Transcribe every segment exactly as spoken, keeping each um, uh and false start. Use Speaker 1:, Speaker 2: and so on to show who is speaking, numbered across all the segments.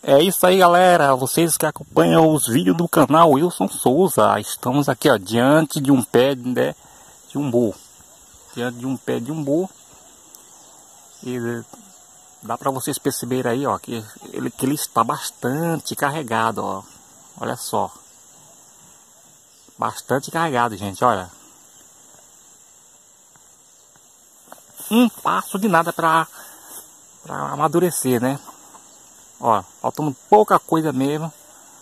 Speaker 1: É isso aí, galera. Vocês que acompanham os vídeos do canal Wilson Souza. Estamos aqui, ó, diante de um pé, né, de umbu. Diante de um pé de umbu. E dá para vocês perceberem aí, ó, que ele, que ele está bastante carregado, ó. Olha só. Bastante carregado, gente, olha. Um passo de nada para para amadurecer, né? Ó, faltando pouca coisa mesmo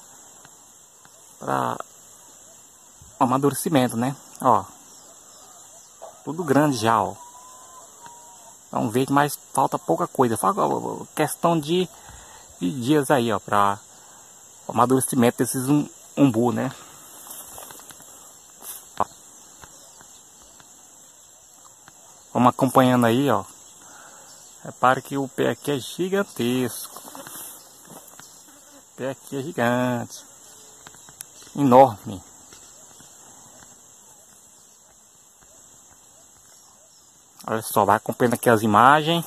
Speaker 1: para amadurecimento, né? Ó, tudo grande já, ó. Vamos ver que mais falta pouca coisa. Falta questão de, de dias aí, ó, para amadurecimento desses um, umbu, né? Ó. Vamos acompanhando aí, ó. Repare que o pé aqui é gigantesco. O pé aqui é gigante. Enorme. Olha só, vai acompanhando aqui as imagens.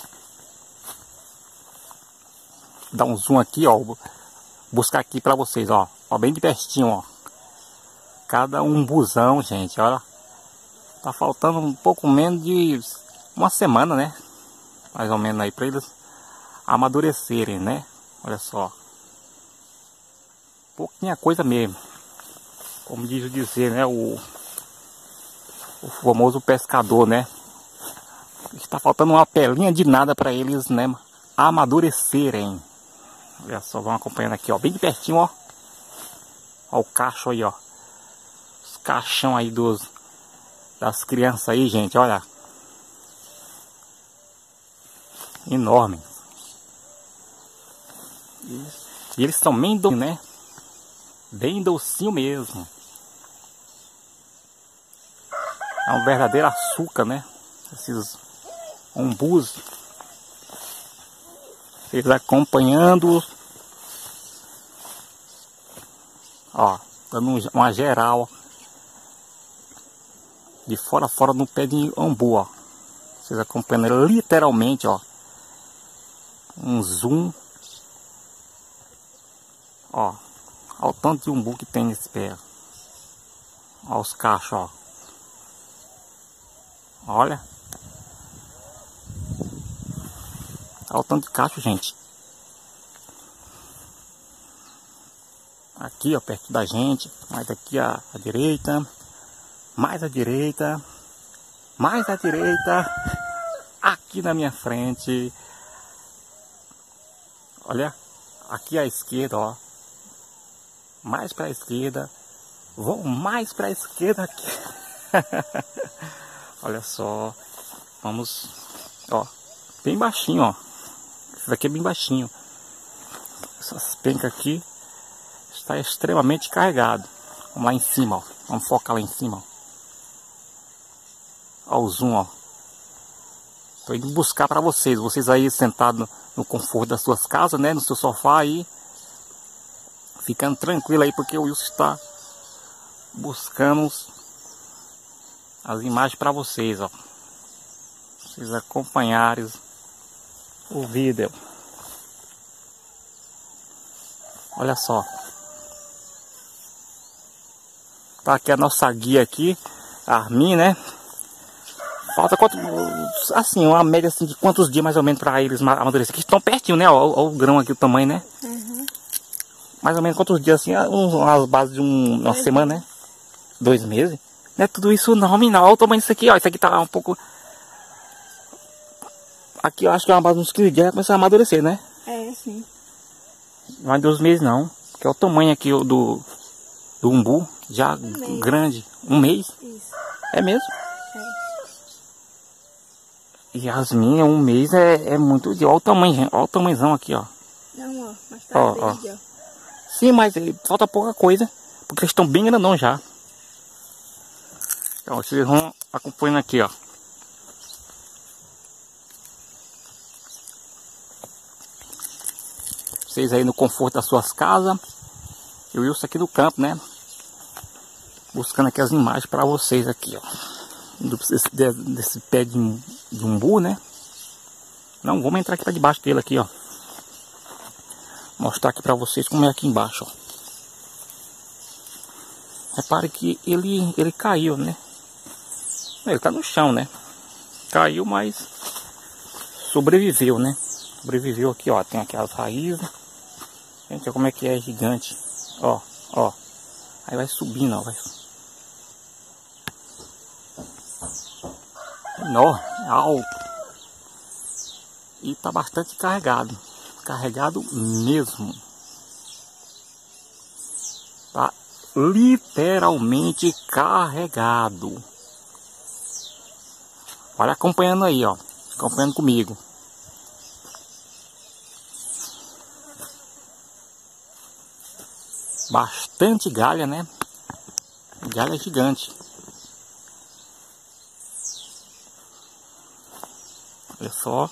Speaker 1: Dá um zoom aqui, ó. Vou buscar aqui pra vocês, ó. Ó, bem de pertinho, ó. Cada umbuzão, gente, olha. Tá faltando um pouco menos de uma semana, né? Mais ou menos aí pra eles amadurecerem, né? Olha só. Pouquinha coisa mesmo. Como diz o dizer, né? O, o famoso pescador, né? Está faltando uma pelinha de nada para eles, né, amadurecerem. Olha só, vamos acompanhando aqui, ó, bem de pertinho, ó. Ó o cacho aí, ó. Os caixão aí dos das crianças aí, gente, olha. Enorme. Isso. E eles são bem docinhos, né? Bem docinho mesmo. É um verdadeiro açúcar, né? Esses umbus, eles acompanhando, ó, dando uma geral de fora a fora no pé de umbu, ó. Vocês acompanhando literalmente, ó, um zoom, ó, olha o tanto de umbu que tem nesse pé, ó, os cachos, ó, olha. Olha o tanto de cacho, gente. Aqui, ó, perto da gente. Mais aqui à, à direita. Mais à direita. Mais à direita. Aqui na minha frente. Olha. Aqui à esquerda, ó. Mais para a esquerda. Vou mais para a esquerda aqui. Olha só. Vamos. Ó. Bem baixinho, ó. Esse daqui é bem baixinho. Essas pencas aqui está extremamente carregado. Vamos lá em cima, ó. Vamos focar lá em cima, ó. Ó o zoom, ó. Tô indo buscar para vocês. Vocês aí sentados no, no conforto das suas casas, né? No seu sofá aí. Ficando tranquilo aí, porque o Wilson está buscando as imagens para vocês, ó. Vocês acompanharem o vídeo. Olha só. Tá aqui a nossa guia aqui, a Armin, né? Falta quanto, assim, uma média assim de quantos dias mais ou menos para eles amadurecerem. Que estão pertinho, né? Olha o grão aqui, o tamanho, né? Uhum. Mais ou menos quantos dias assim, umas bases de um, uma semana, né? Dois meses. Não é tudo isso não, menina. Olha o tamanho disso aqui, ó. Isso aqui tá um pouco... Aqui eu acho que é uma base de uns quinze dias, vai começar a amadurecer, né?
Speaker 2: É, sim.
Speaker 1: Não é dois meses não. Que é o tamanho aqui do, do umbu. Já um grande. Um mês?
Speaker 2: Isso.
Speaker 1: É mesmo?
Speaker 2: É.
Speaker 1: E as minhas, um mês é, é muito... Olha o tamanho, olha o tamanhozão aqui, ó.
Speaker 2: Não, ó. Mas tá
Speaker 1: ó,
Speaker 2: verde, ó.
Speaker 1: ó. Sim, mas falta pouca coisa. Porque eles estão bem grandão já. Então, vocês vão acompanhando aqui, ó. Vocês aí no conforto das suas casas. E o Wilson aqui do campo, né? Buscando aqui as imagens para vocês aqui, ó. Desse, desse pé de, de umbu, né? Não, vamos entrar aqui para debaixo dele aqui, ó. mostrar aqui pra vocês como é aqui embaixo, ó. Repare que ele, ele caiu, né? Ele tá no chão, né? Caiu, mas sobreviveu, né? Sobreviveu aqui, ó. Tem aqui as raízes. Gente, olha como é que é gigante. Ó, ó. Aí vai subindo, ó. Vai... enorme, alto. E tá bastante carregado. Carregado mesmo. Tá literalmente carregado. Olha, acompanhando aí, ó. Acompanhando comigo. Bastante galha, né? Galha gigante. Olha só.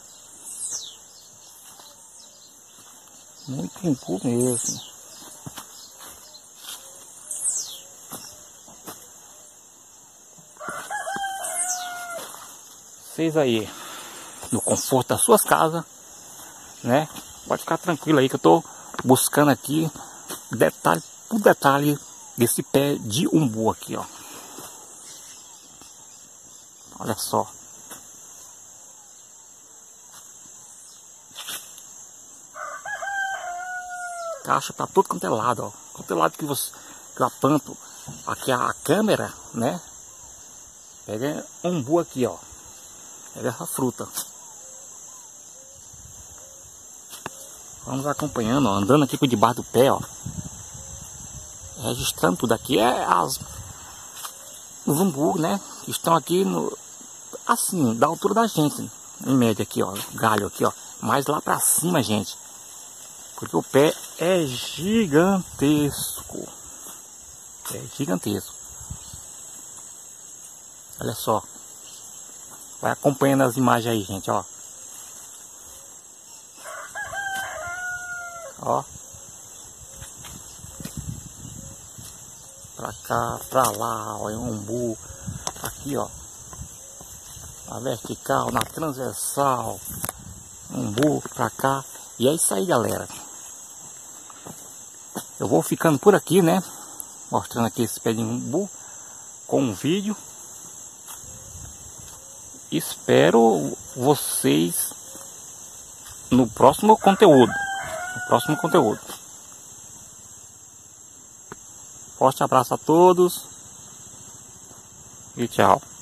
Speaker 1: Muito impu mesmo. Vocês aí, no conforto das suas casas, né? Pode ficar tranquilo aí que eu tô buscando aqui detalhe por detalhe desse pé de umbu aqui, ó. Olha só. Caixa pra todo quanto é lado, ó. Quanto é lado que você que eu aponto aqui a câmera, né? Pega umbu aqui, ó. Pega essa fruta. Vamos acompanhando, ó, andando aqui por debaixo do pé, ó. Registrando tudo aqui. É as, os umbu, né? Que estão aqui no, assim, da altura da gente. Em média aqui, ó. Galho aqui, ó. Mais lá pra cima, gente. Porque o pé é gigantesco. É gigantesco. Olha só. Vai acompanhando as imagens aí, gente, ó. Ó. Pra cá, pra lá, ó, é um umbu. Aqui, ó. Na vertical, na transversal. Umbu pra cá. E é isso aí, galera. Eu vou ficando por aqui, né? Mostrando aqui esse pé de umbu com um vídeo. Espero vocês no próximo conteúdo. No próximo conteúdo. Forte abraço a todos. E tchau.